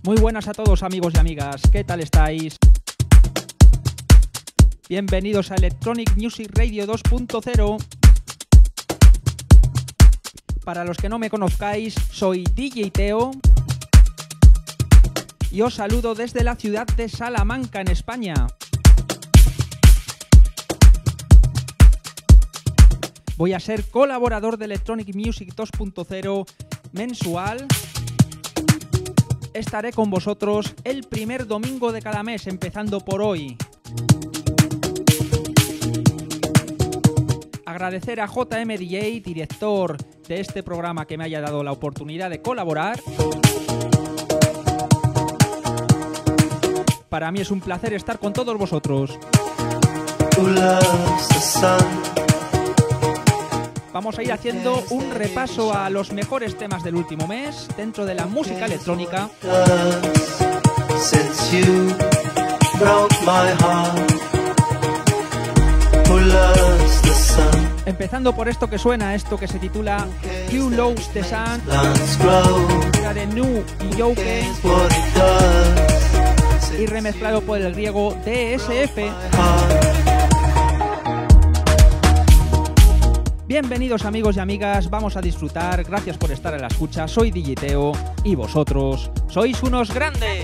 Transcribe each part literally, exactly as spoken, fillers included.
Muy buenas a todos, amigos y amigas, ¿qué tal estáis? Bienvenidos a Electronic Music Radio dos punto cero. Para los que no me conozcáis, soy D J Teo y os saludo desde la ciudad de Salamanca, en España. Voy a ser colaborador de Electronic Music dos punto cero mensual. Estaré con vosotros el primer domingo de cada mes, empezando por hoy. Agradecer a J M D J, director de este programa, que me haya dado la oportunidad de colaborar. Para mí es un placer estar con todos vosotros. Vamos a ir haciendo un repaso a los mejores temas del último mes dentro de la música electrónica. Empezando por esto que suena, esto que se titula You Loves the Sun, la de Nu y Yoke, y remezclado por el griego D S F. Bienvenidos, amigos y amigas, vamos a disfrutar, gracias por estar en la escucha, soy D J Teo y vosotros sois unos grandes.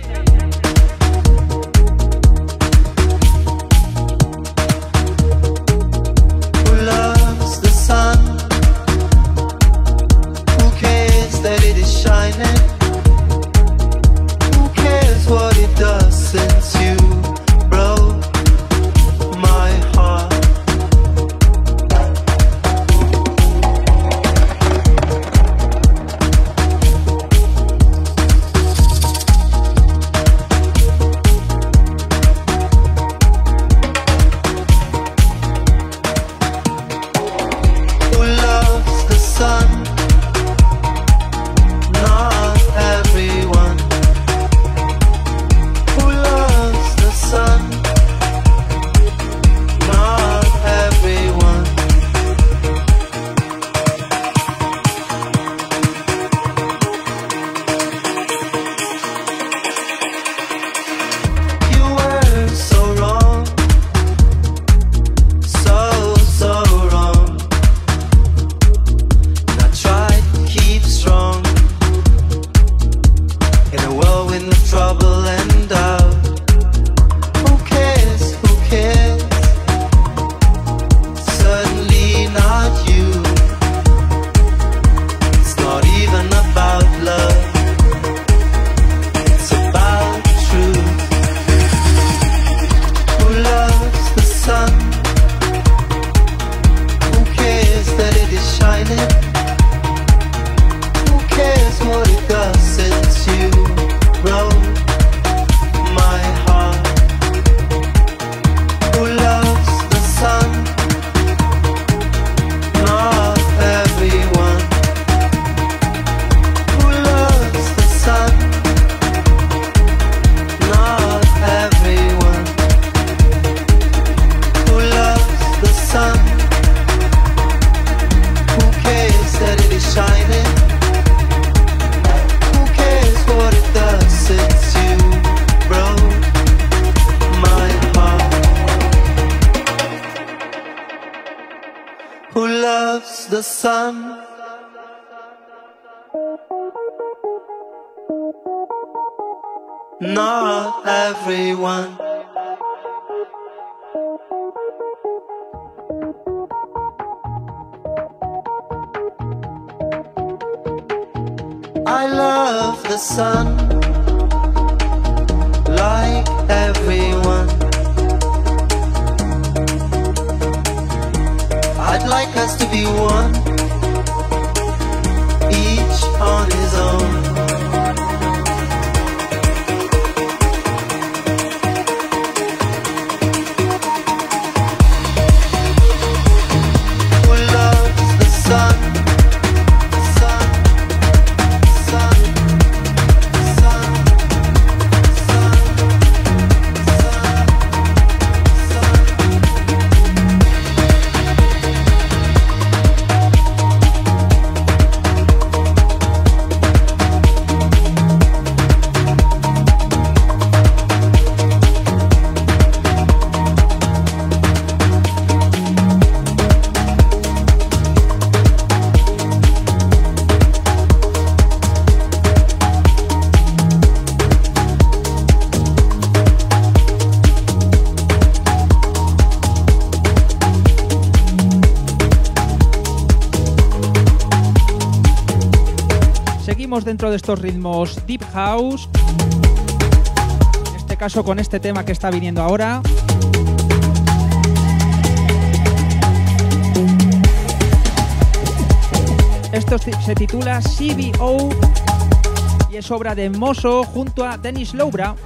Not everyone. I love the sun like everyone. I'd like us to be one, each on his own. Seguimos dentro de estos ritmos Deep House, en este caso con este tema que está viniendo ahora. Esto se titula C B O y es obra de Mosso junto a Dennis Loubra.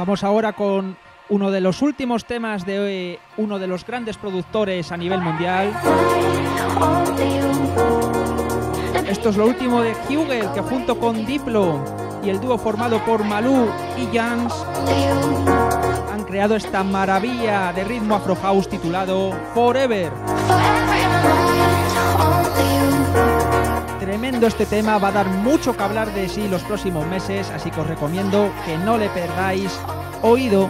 Vamos ahora con uno de los últimos temas de eh, uno de los grandes productores a nivel mundial. Esto es lo último de Hugel, que junto con Diplo y el dúo formado por Malou y Jans han creado esta maravilla de ritmo afro house titulado Forever. Tremendo este tema, va a dar mucho que hablar de sí los próximos meses, así que os recomiendo que no le perdáis oído.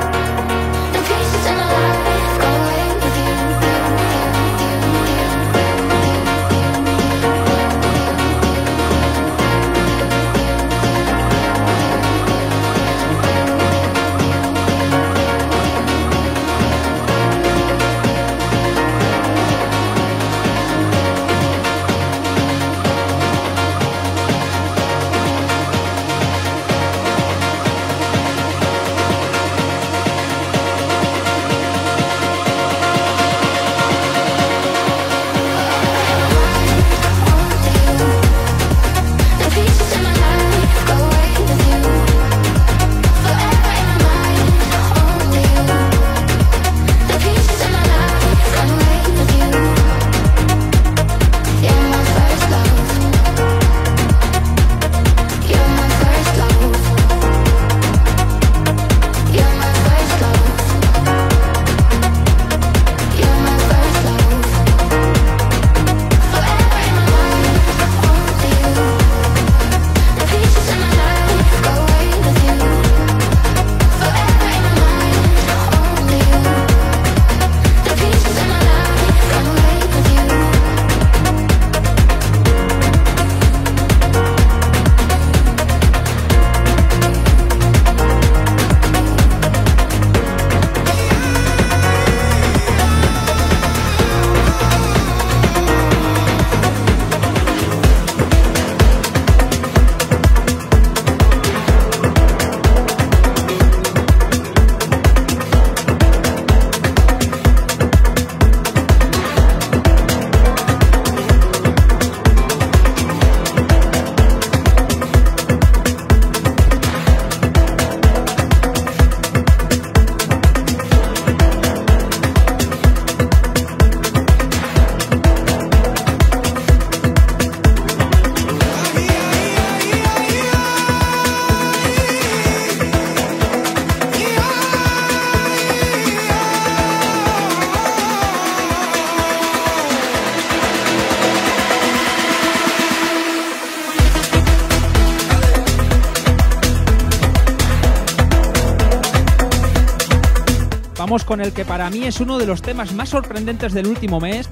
Vamos con el que para mí es uno de los temas más sorprendentes del último mes.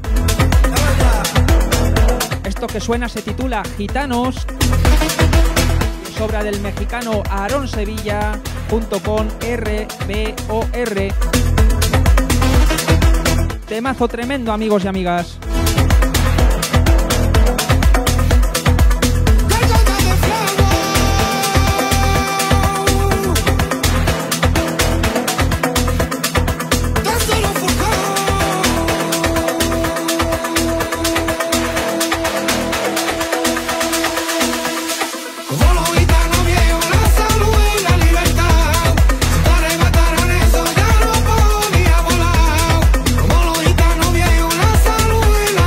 Esto que suena se titula Gitanos, es obra del mexicano Aarón Sevilla junto con R B O R. Temazo tremendo, amigos y amigas. Como los gitanos viejos, la salud y la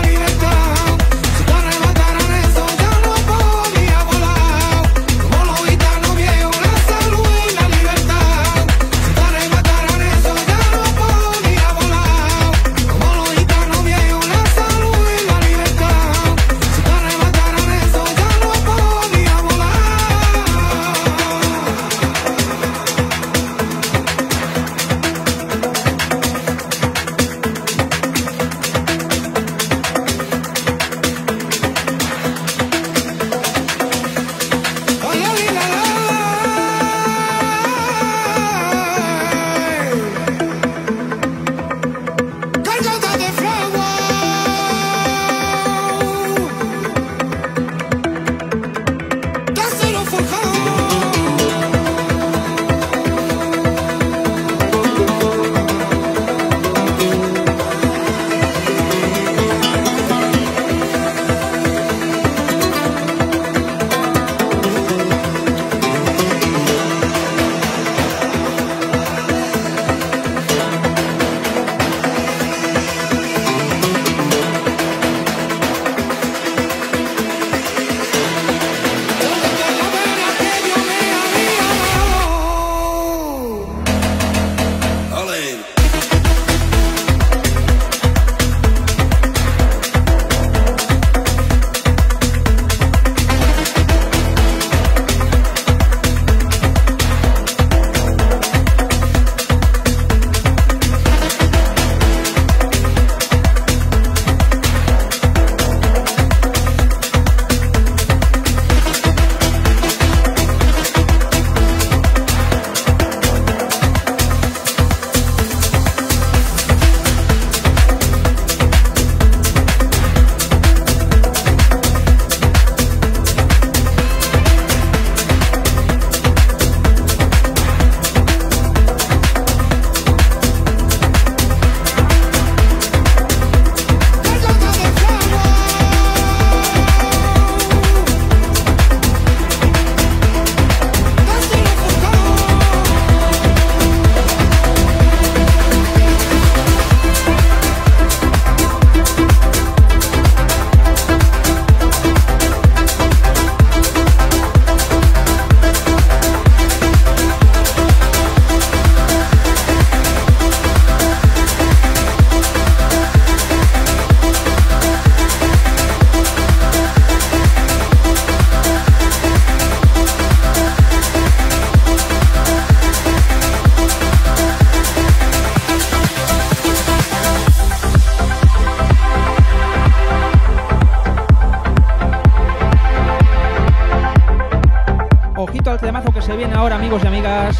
temazo que se viene ahora, amigos y amigas.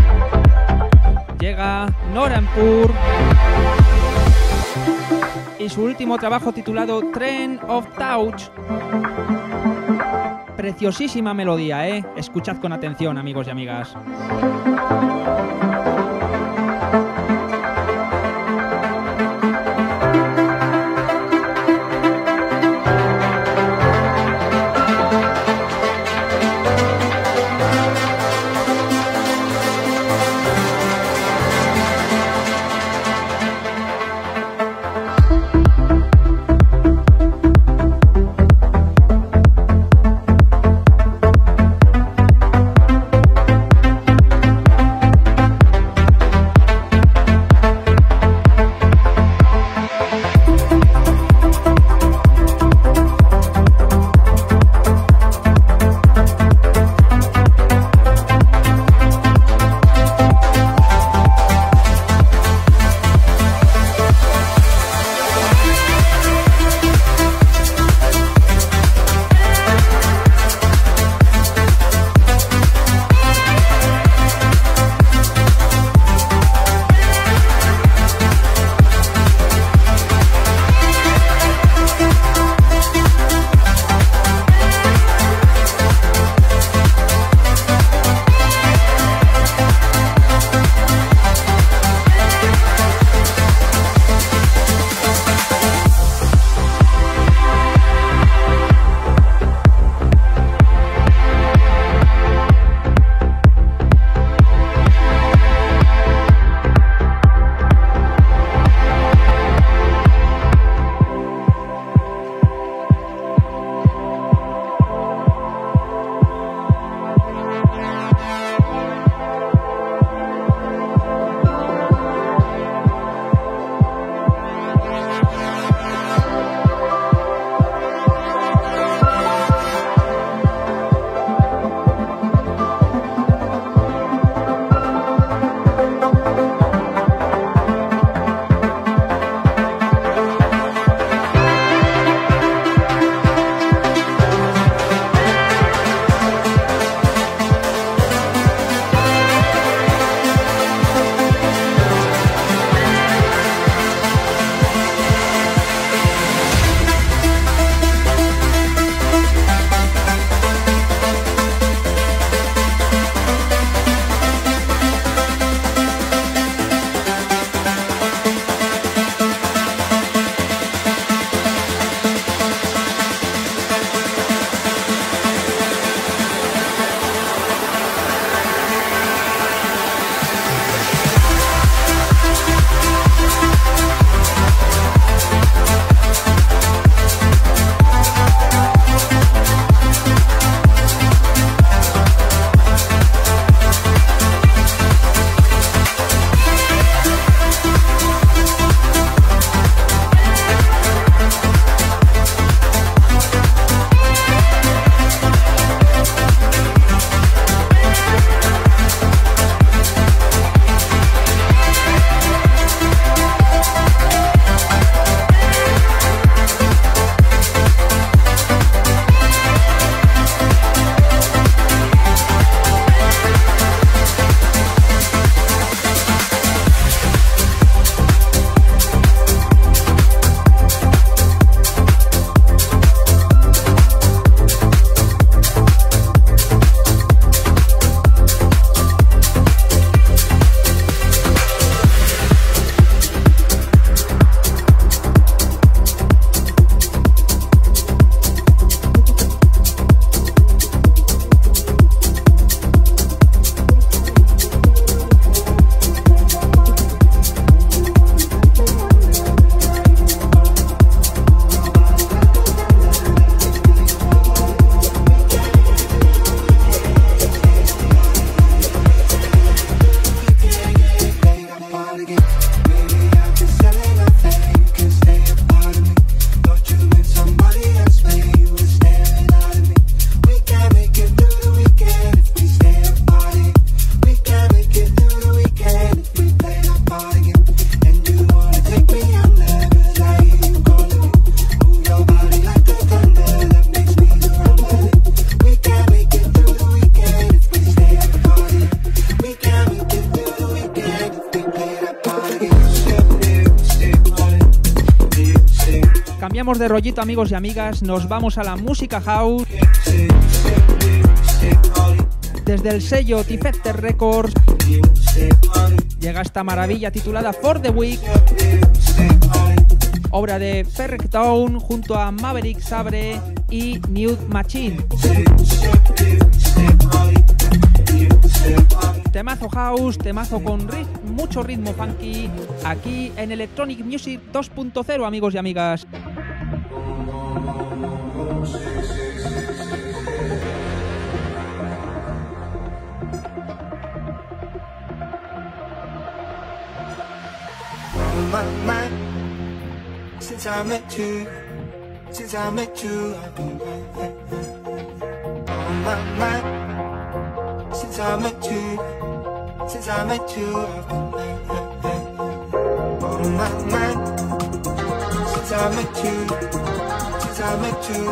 Llega Noranpur y su último trabajo titulado Trend of Touch. Preciosísima melodía, ¿eh? Escuchad con atención, amigos y amigas. cambiamos de rollito, amigos y amigas, nos vamos a la música house. Desde el sello Tifetter Records llega esta maravilla titulada For the Week, obra de Ferrek Town junto a Maverick Sabre y Nude Machine. Temazo house, temazo con rit mucho ritmo funky, aquí en Electronic Music dos punto cero, amigos y amigas. My mind, since I met you, since I met you, I've been on my mind. Since I met you, since I met you, I've been on my mind. Since I met you, since I met you,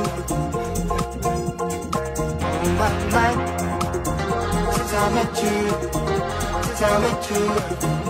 on my mind. Since I met you, since I met you, I've been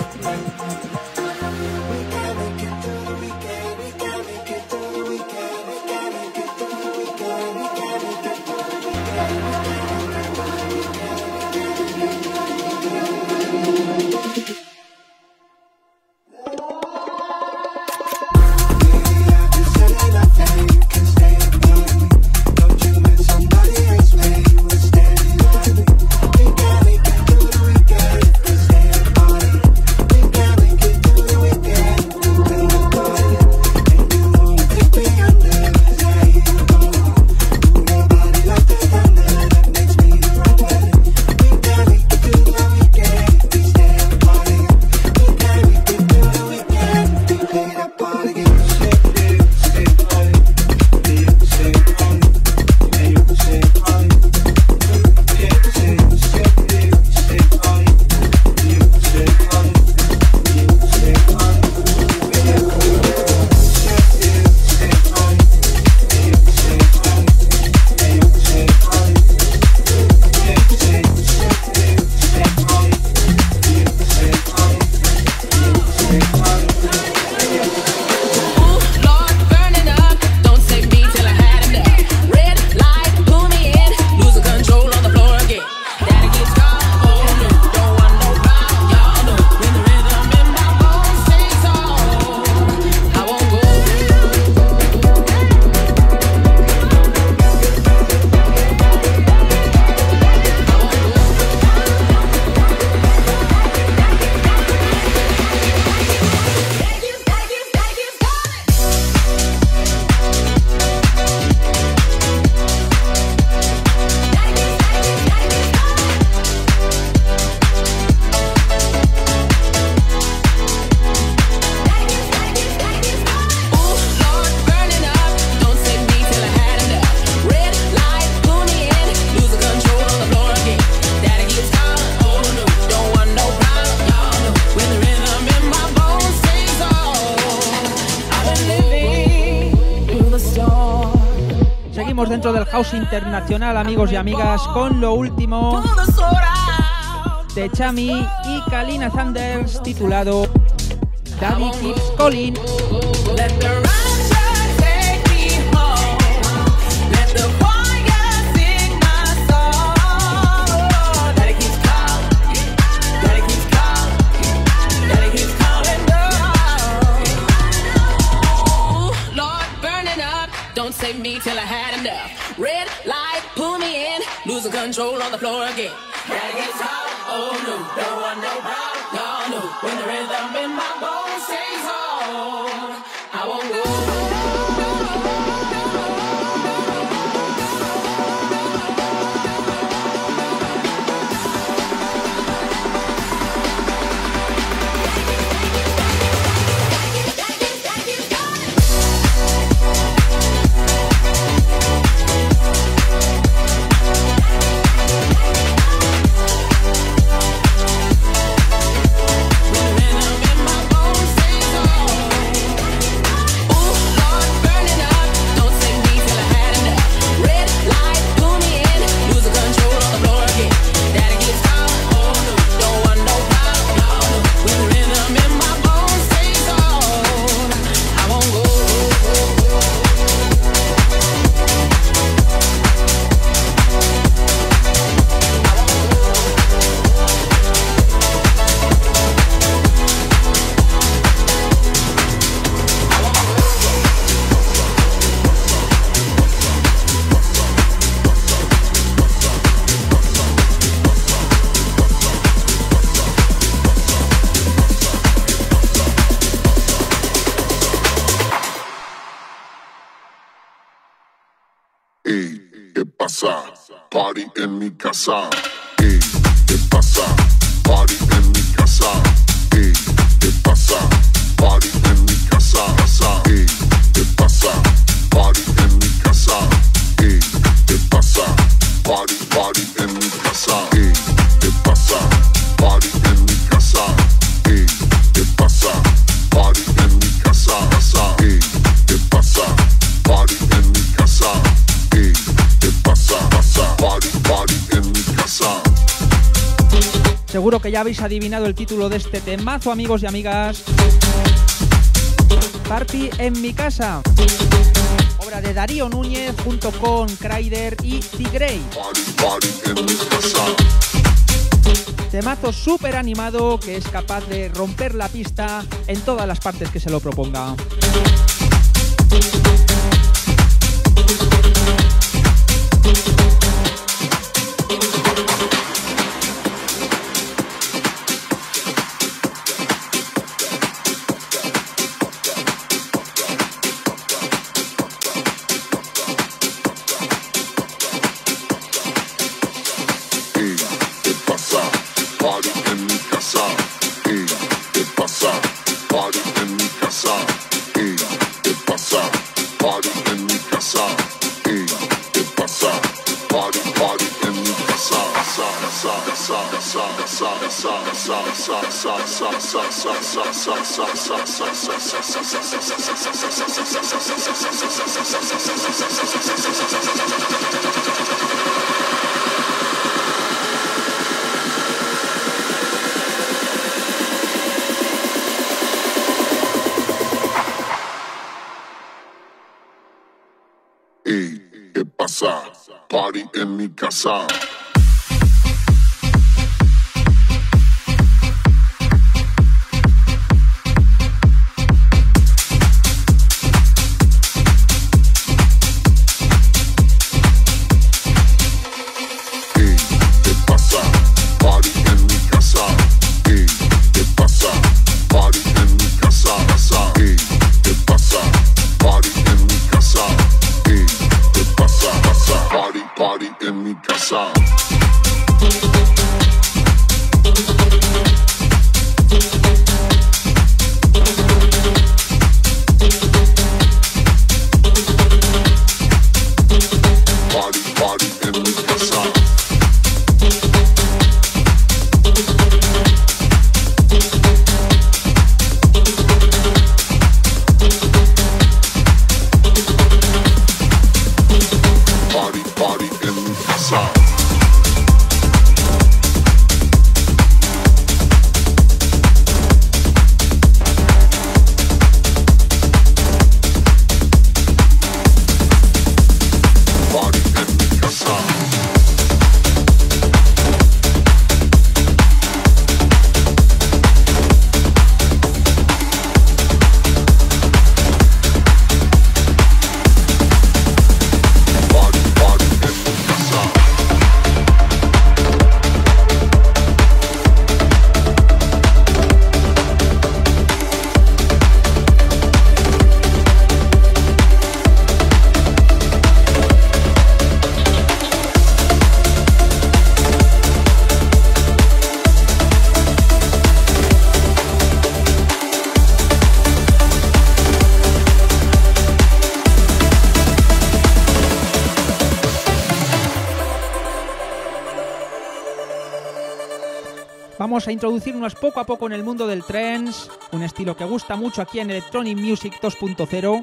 dentro del house internacional, amigos y amigas, con lo último de Chami y Kalina Sanders, titulado Daddy Keeps Calling. Save me till I had enough. Red light, pull me in, losing control on the floor again. That gets hot, oh no, don't want no problem, no, no. When the rhythm in my bones stays on, I won't go. Ey, ¿qué pasa? Party en mi casa. Ey, ¿qué pasa? Party en mi casa. Ey, ¿qué pasa? Party en mi casa. Ey, ¿qué pasa? Party en mi casa. Ey, ¿qué pasa? Party, party en mi casa. Ey, ¿qué pasa? Party en mi casa. Ey, ¿qué pasa? Party en mi casa. Ey, ¿qué pasa? Party en mi casa. Ey, ¿qué pasa? Pasa. Party, party en mi casa. Seguro que ya habéis adivinado el título de este temazo, amigos y amigas. Party en mi casa. Obra de Darío Núñez junto con Kryder y Tigray. Party, party en mi casa. Temazo súper animado que es capaz de romper la pista en todas las partes que se lo proponga. Ey, ¿qué pasa? Party en mi casa. Party en mi casa. Party, party en mi casa. Party, party en mi casa. Party en mi casa. Party, party en mi casa. Vamos a introducirnos poco a poco en el mundo del trance, un estilo que gusta mucho aquí en Electronic Music dos punto cero.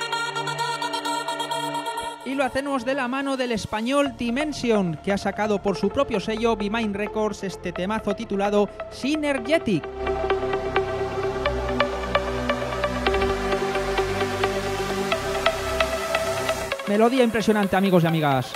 Y lo hacemos de la mano del español Dimension, que ha sacado por su propio sello Be Mind Records este temazo titulado Synergetic. Melodía impresionante, amigos y amigas.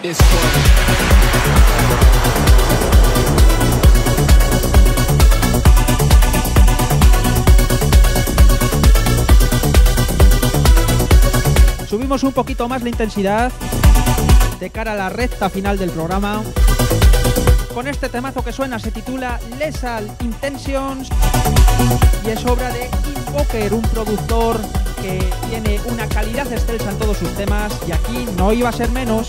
about this one. Subimos un poquito más la intensidad de cara a la recta final del programa. Con este temazo que suena se titula Lethal Intentions y es obra de Invoker, un productor que tiene una calidad excelsa en todos sus temas y aquí no iba a ser menos.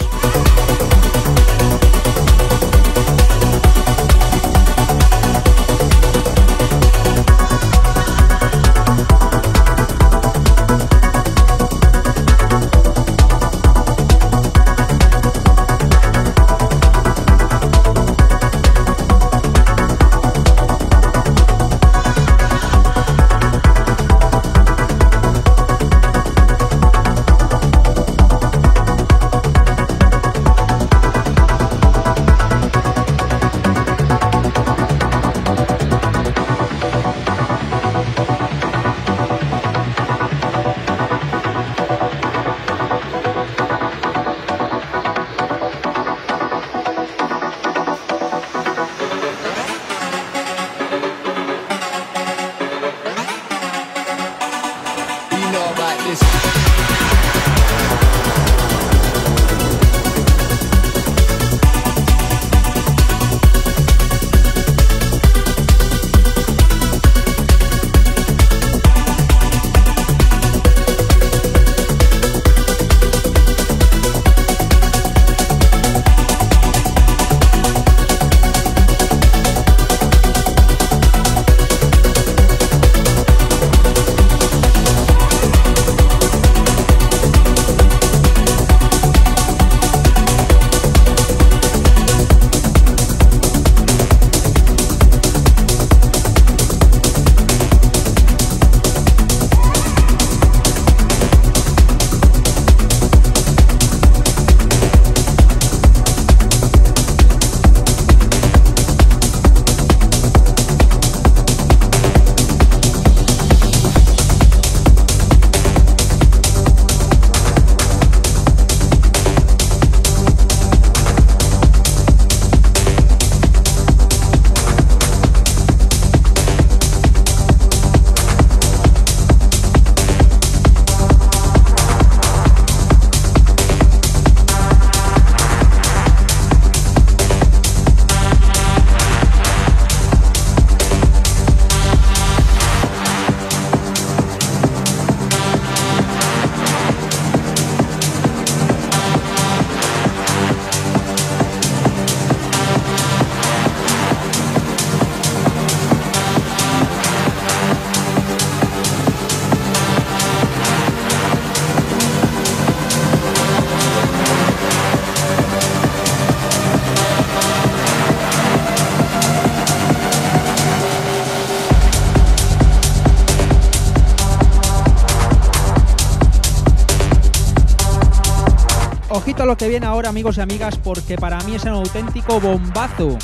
Ojito a lo que viene ahora, amigos y amigas, porque para mí es un auténtico bombazo.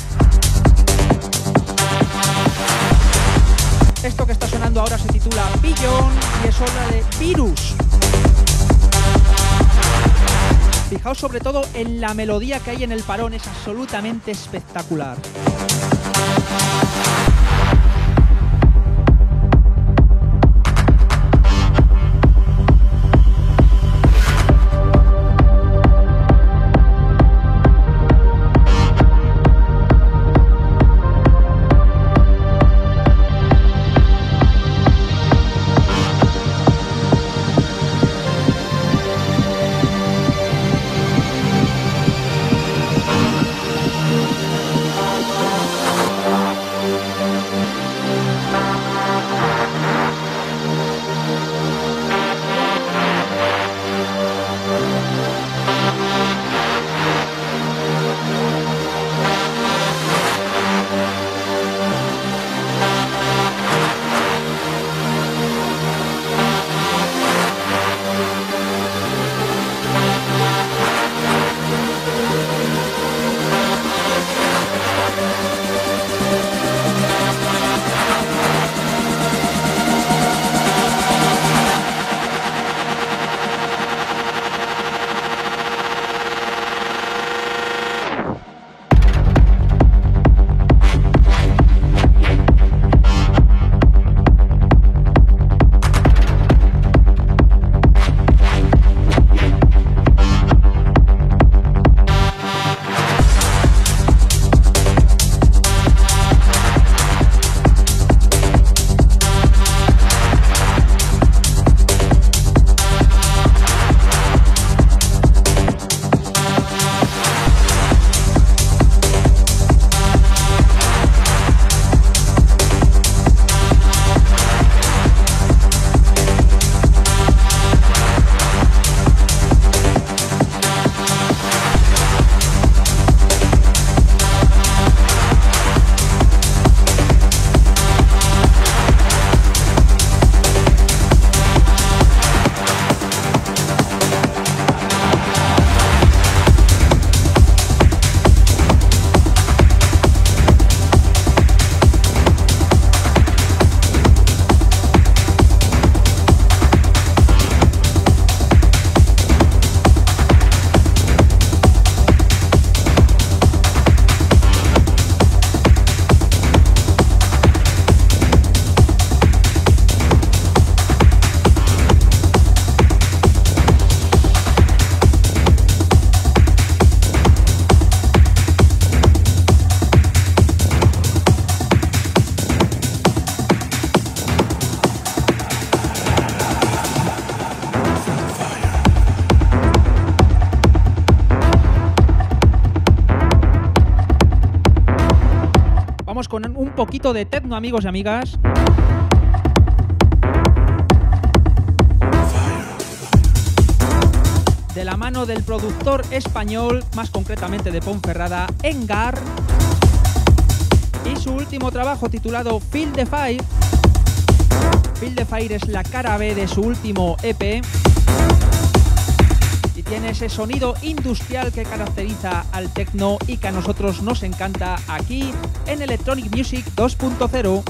Esto que está sonando ahora se titula Billion y es obra de Virus. Fijaos sobre todo en la melodía que hay en el parón, es absolutamente espectacular. con un poquito de techno, amigos y amigas. De la mano del productor español, más concretamente de Ponferrada, Engar, y su último trabajo titulado Feel the Fire. Feel the Fire es la cara B de su último E P y tiene ese sonido industrial que caracteriza al techno y que a nosotros nos encanta aquí en Electronic Music dos punto cero.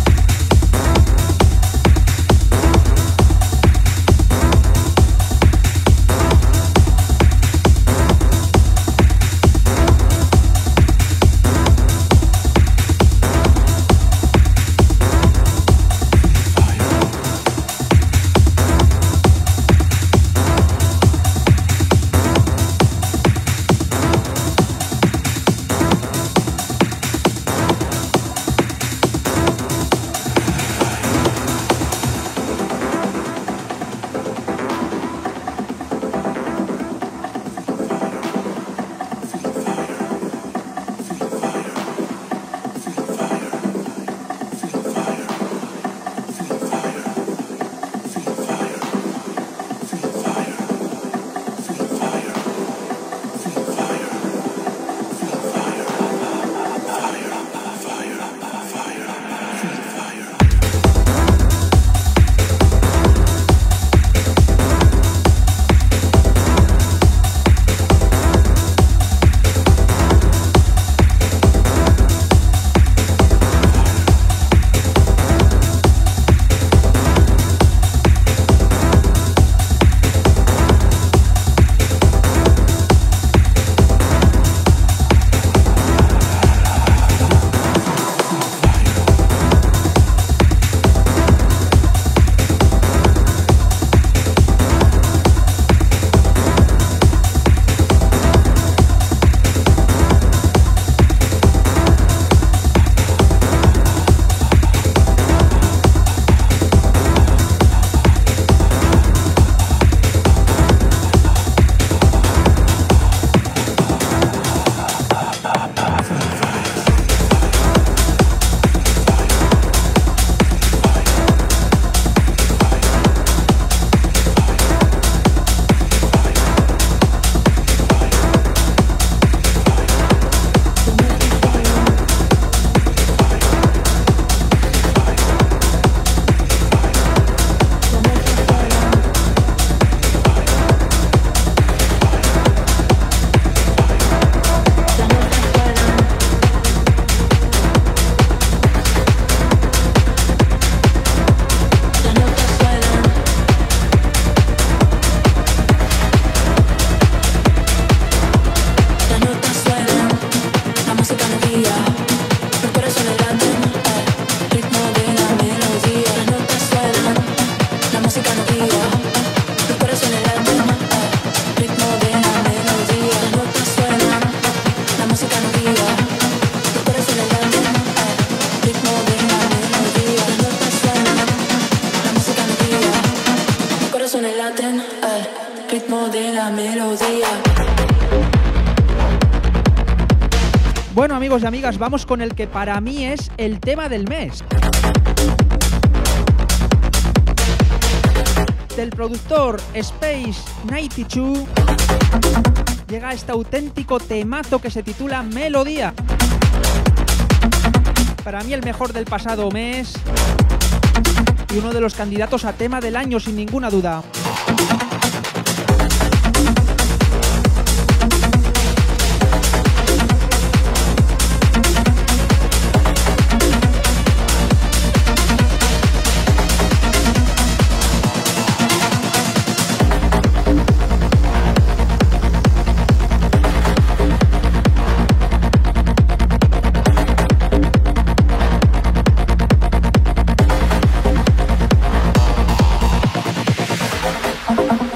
Bueno, amigos y amigas, vamos con el que para mí es el tema del mes. Del productor Space noventa y dos llega este auténtico temazo que se titula Melodía. Para mí el mejor del pasado mes y uno de los candidatos a tema del año sin ninguna duda. We'll be right back.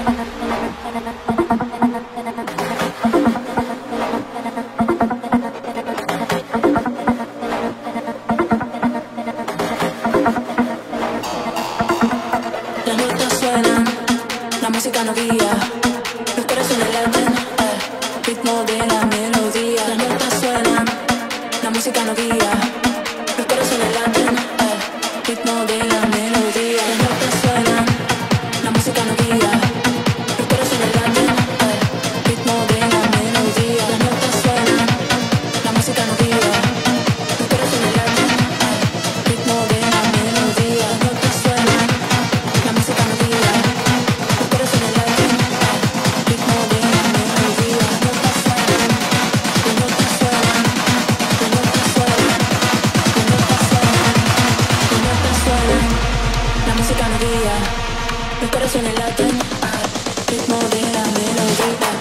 ritmo de la melodía. Las notas suenan, la música no guía. Los corazones laten al ritmo de la melodía. Las notas suenan, la música no guía. Los corazones laten al ritmo de la melodía. Las notas suenan, la música no guía. Los corazones laten al ritmo de la melodía. Las notas suenan, las notas suenan, las notas suenan, las notas suenan, las notas suenan. La música no guía. Los corazones laten al ritmo de la melodía.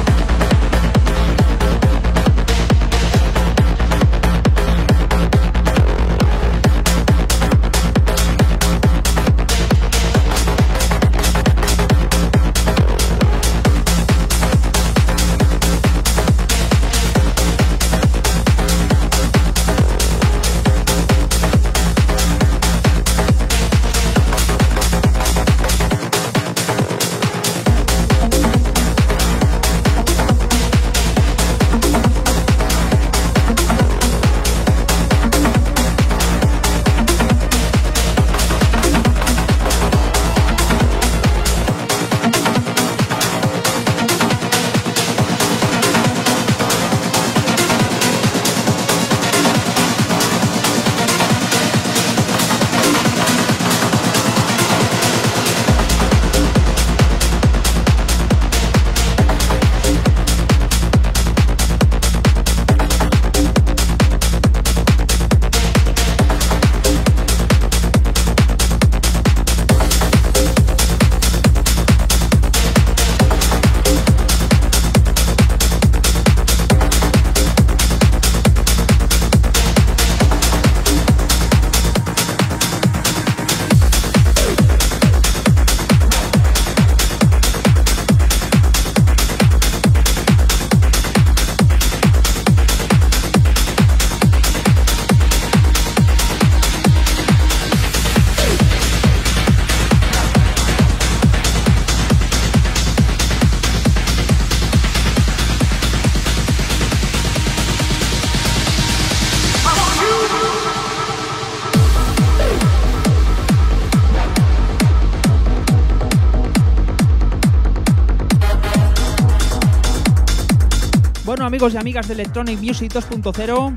Bueno, amigos y amigas de Electronic Music dos punto cero,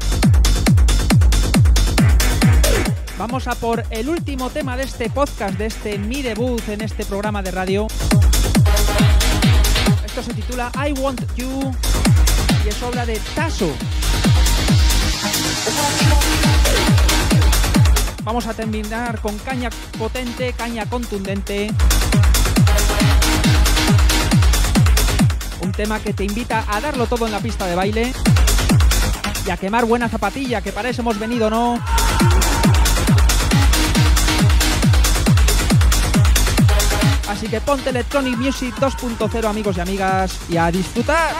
vamos a por el último tema de este podcast, de este mi debut en este programa de radio. Esto se titula I Want You y es obra de Tasso. Vamos a terminar con caña potente, caña contundente. Un tema que te invita a darlo todo en la pista de baile y a quemar buena zapatilla, que para eso hemos venido, ¿no? Así que ponte Electronic Music dos punto cero, amigos y amigas, y a disfrutar.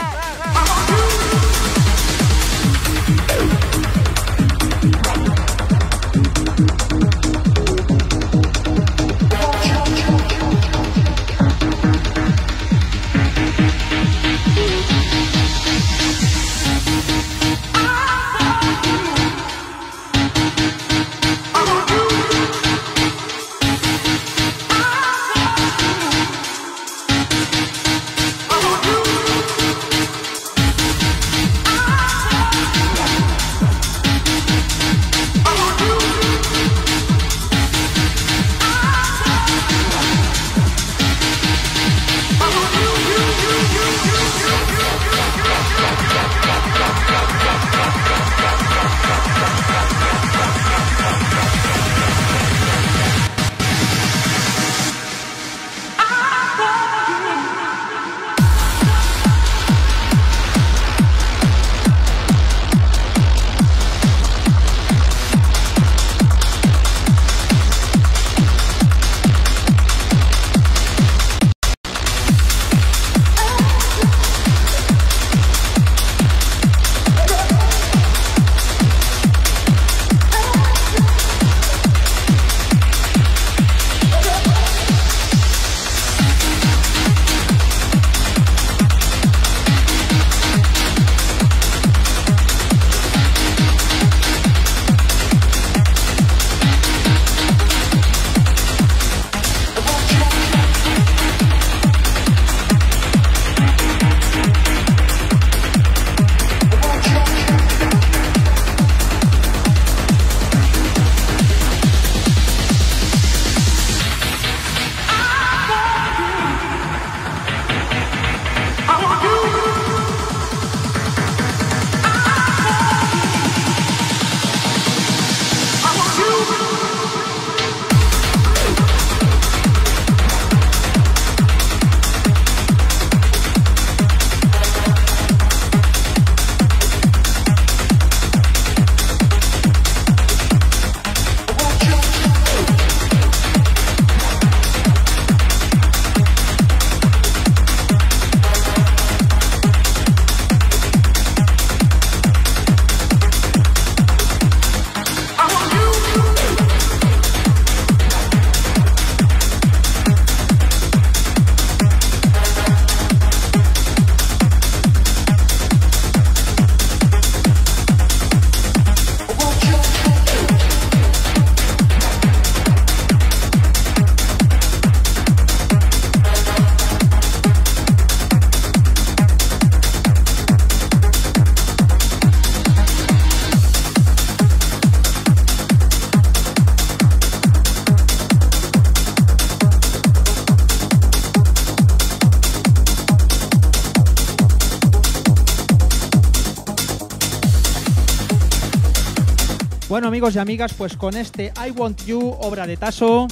Bueno, amigos y amigas, pues con este I Want You, obra de Taso,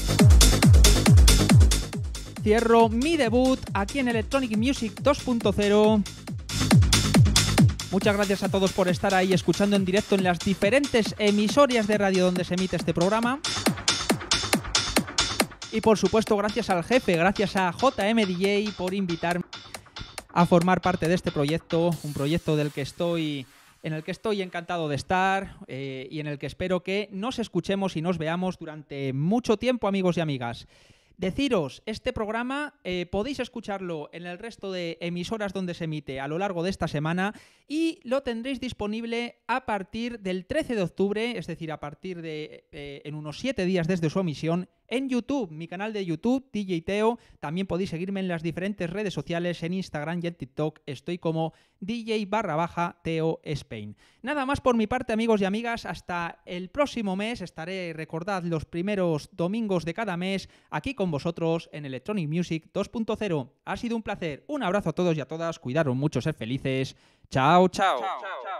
cierro mi debut aquí en Electronic Music dos punto cero. Muchas gracias a todos por estar ahí escuchando en directo en las diferentes emisoras de radio donde se emite este programa. Y por supuesto, gracias al jefe, gracias a J M D J por invitarme a formar parte de este proyecto, un proyecto del que estoy, en el que estoy encantado de estar eh, y en el que espero que nos escuchemos y nos veamos durante mucho tiempo, amigos y amigas. Deciros, este programa eh, podéis escucharlo en el resto de emisoras donde se emite a lo largo de esta semana y lo tendréis disponible a partir del trece de octubre, es decir, a partir de eh, en unos siete días desde su emisión, en YouTube, mi canal de YouTube, D J Teo. También podéis seguirme en las diferentes redes sociales, en Instagram y en TikTok. Estoy como D J barra baja Teo Spain. Nada más por mi parte, amigos y amigas. Hasta el próximo mes. Estaré, recordad, los primeros domingos de cada mes aquí con vosotros en Electronic Music dos punto cero. Ha sido un placer. Un abrazo a todos y a todas. Cuidaros mucho, sed felices. Chao, chao. Chao, chao.